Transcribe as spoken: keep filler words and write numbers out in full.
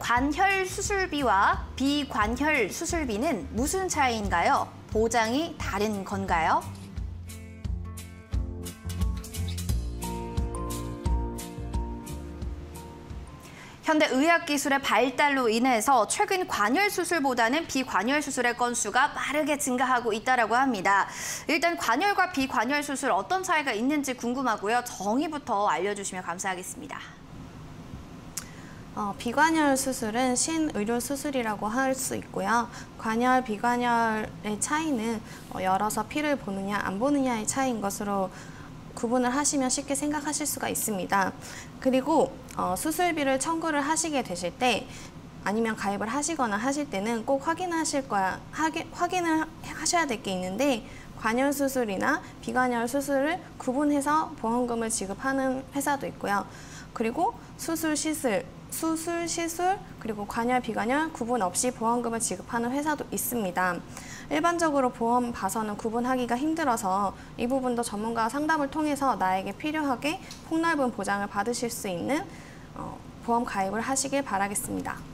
관혈 수술비와 비관혈 수술비는 무슨 차이인가요? 보장이 다른 건가요? 현대 의학기술의 발달로 인해서 최근 관열 수술보다는 비관열 수술의 건수가 빠르게 증가하고 있다고 합니다. 일단 관열과 비관열 수술 어떤 차이가 있는지 궁금하고요. 정의부터 알려주시면 감사하겠습니다. 어, 비관열 수술은 신의료 수술이라고 할 수 있고요. 관열, 비관열의 차이는 어, 열어서 피를 보느냐 안 보느냐의 차이인 것으로 구분을 하시면 쉽게 생각하실 수가 있습니다. 그리고 어, 수술비를 청구를 하시게 되실 때 아니면 가입을 하시거나 하실 때는 꼭 확인하실 거야, 하기, 확인을 하셔야 될 게 있는데 관열 수술이나 비관열 수술을 구분해서 보험금을 지급하는 회사도 있고요. 그리고 수술 시술, 수술 시술, 그리고 관열, 비관열 구분 없이 보험금을 지급하는 회사도 있습니다. 일반적으로 보험 봐서는 구분하기가 힘들어서 이 부분도 전문가 상담을 통해서 나에게 필요하게 폭넓은 보장을 받으실 수 있는 어, 보험 가입을 하시길 바라겠습니다.